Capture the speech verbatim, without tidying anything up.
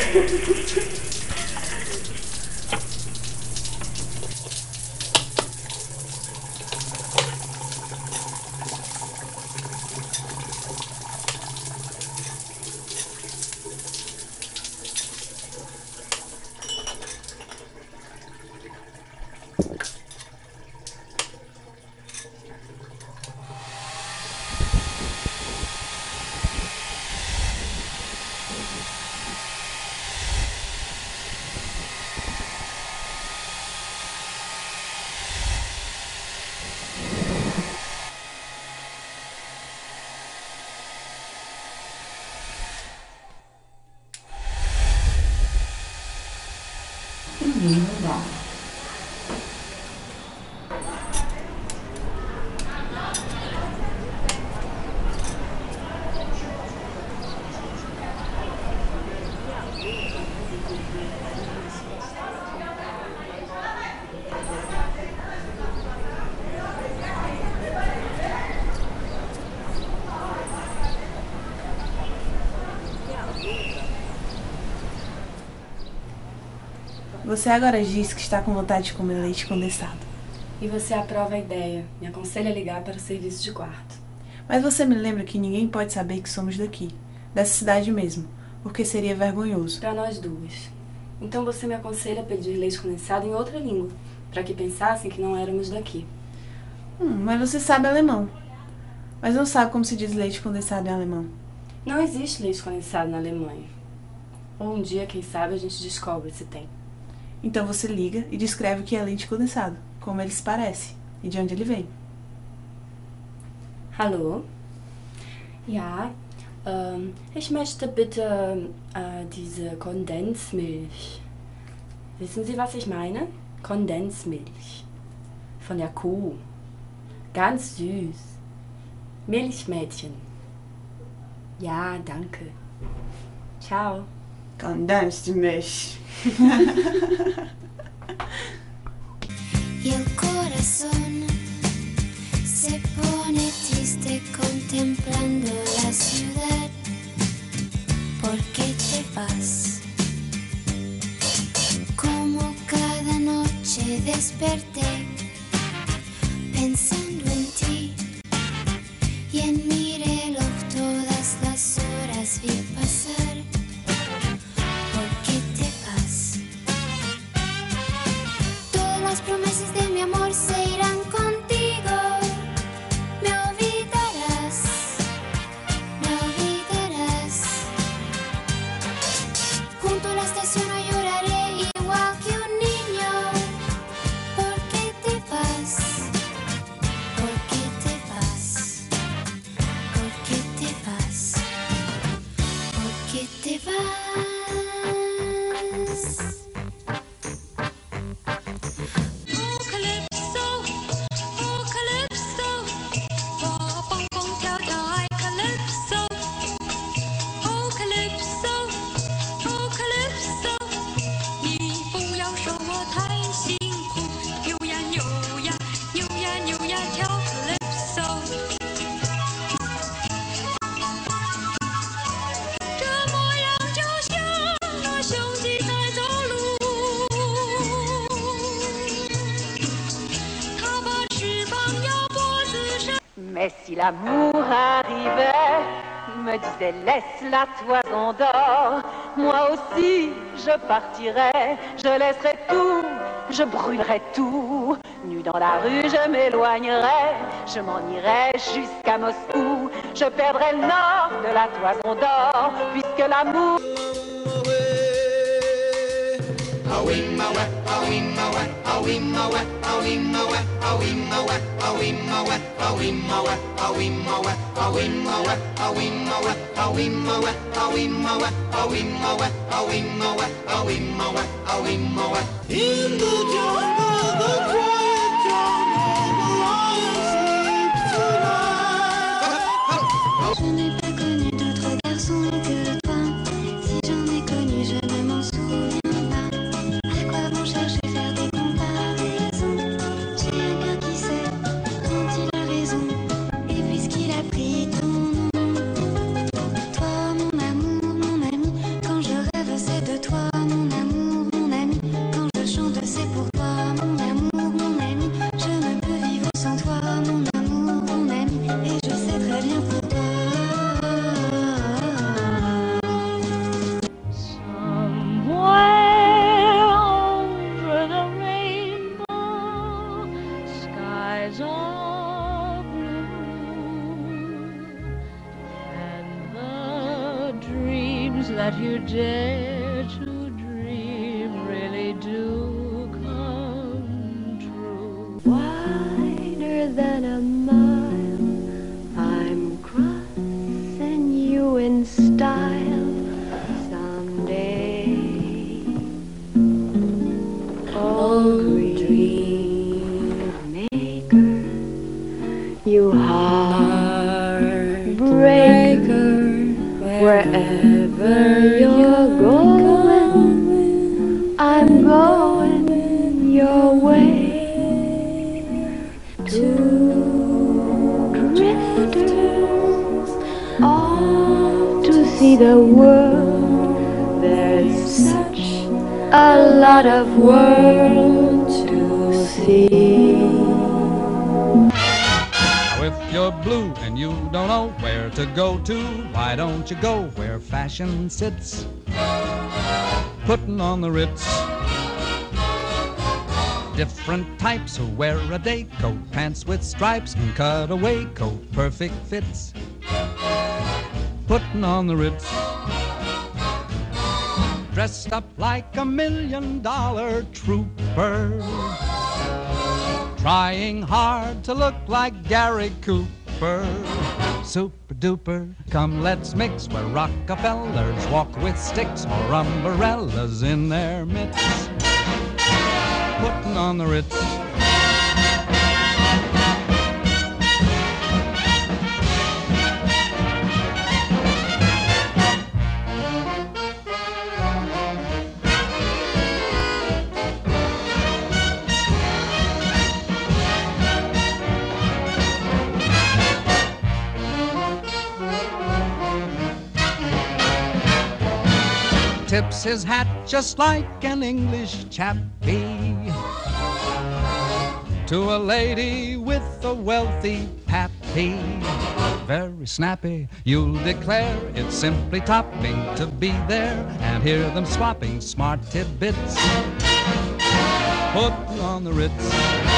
Primeiro andar. Você agora diz que está com vontade de comer leite condensado. E você aprova a ideia. Me aconselha a ligar para o serviço de quarto. Mas você me lembra que ninguém pode saber que somos daqui, dessa cidade mesmo, porque seria vergonhoso. Para nós duas. Então você me aconselha a pedir leite condensado em outra língua, para que pensassem que não éramos daqui. Hum, mas você sabe alemão. Mas não sabe como se diz leite condensado em alemão. Não existe leite condensado na Alemanha. Ou um dia, quem sabe, a gente descobre se tem. Então você liga e descreve o que é leite condensado, como ele se parece e de onde ele vem. Hallo? Ja, ähm, ich möchte bitte äh, diese Kondensmilch. Wissen Sie, was ich meine? Kondensmilch. Von der Kuh. Ganz süß. Milchmädchen. Ja, danke. Ciao. Kondensmilch. Y el corazón se pone triste contemplando la ciudad. ¿Por qué te vas? Como cada noche desperté pensando en ti y en mi reloj todas las horas vi pasar. Las promesas de mi amor se irán contigo. Me olvidarás, me olvidarás. Junto a la estación yo lloraré igual que un niño. ¿Por qué te vas? ¿Por qué te vas? ¿Por qué te vas? ¿Por qué te vas? Mais si l'amour arrivait, me disait laisse la toison d'or, moi aussi je partirais, je laisserais tout, je brûlerais tout. Nu dans la rue je m'éloignerais, je m'en irais jusqu'à Moscou, je perdrais le nord de la toison d'or, puisque l'amour... In the jungle, the quiet jungle, the lion sleeps tonight. Je n'ai pas connu d'autre garçon que toi. Si j'en ai connu, je ne m'en souviens pas. À quoi bon chercher faire des comparaisons? J'ai un cœur qui sait quand il a raison. Et puisqu'il a pris ton nom, toi mon amour, mon ami, quand je rêve c'est de toi. that you dare to dream really do come true. Wider than a mile, I'm crossing you in style someday. Oh, dream maker, you heartbreaker, wherever you're going, I'm going your way. Two drifters off to see the world. There's such a lot of world to see. If you're blue and you don't know where to go to, why don't you go where fashion sits? Putting on the Ritz. Different types who wear a day coat, pants with stripes and cutaway coat, perfect fits. Putting on the Ritz. Dressed up like a million dollar trooper, trying hard to look like Gary Cooper. Super duper, come let's mix where Rockefellers walk with sticks or umbrellas in their mitts. Putting on the Ritz. Tips his hat just like an English chappie to a lady with a wealthy pappy. Very snappy, you'll declare it's simply topping to be there and hear them swapping smart tidbits. Put on the Ritz.